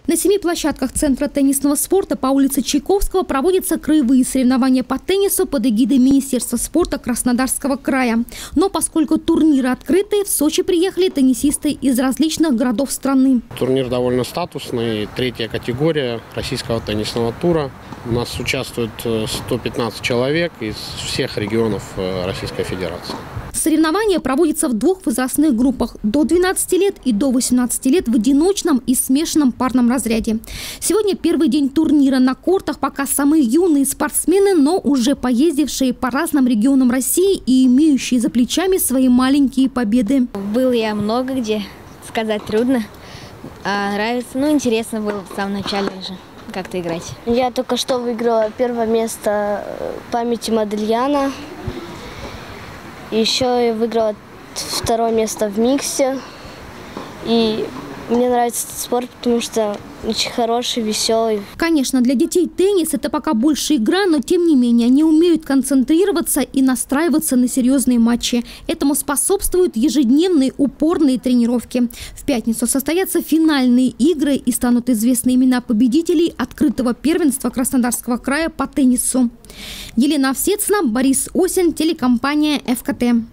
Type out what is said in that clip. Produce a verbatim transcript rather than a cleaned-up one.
На семи площадках Центра теннисного спорта по улице Чайковского проводятся краевые соревнования по теннису под эгидой Министерства спорта Краснодарского края. Но поскольку турниры открытые, в Сочи приехали теннисисты из различных городов страны. Турнир довольно статусный, третья категория российского теннисного тура. У нас участвует сто пятнадцать человек из всех регионов Российской Федерации. Соревнования проводятся в двух возрастных группах – до двенадцати лет и до восемнадцати лет в одиночном и смешанном парном разряде. Сегодня первый день турнира. На кортах пока самые юные спортсмены, но уже поездившие по разным регионам России и имеющие за плечами свои маленькие победы. Был я много где, сказать трудно. А нравится, ну интересно было в самом начале же как-то играть. Я только что выиграла первое место памяти Модельяна. Еще я выиграла второе место в миксе. И мне нравится этот спорт, потому что очень хороший, веселый. Конечно, для детей теннис – это пока больше игра, но тем не менее они умеют концентрироваться и настраиваться на серьезные матчи. Этому способствуют ежедневные упорные тренировки. В пятницу состоятся финальные игры и станут известны имена победителей открытого первенства Краснодарского края по теннису. Елена Овсецна, Борис Осин, телекомпания эф ка тэ.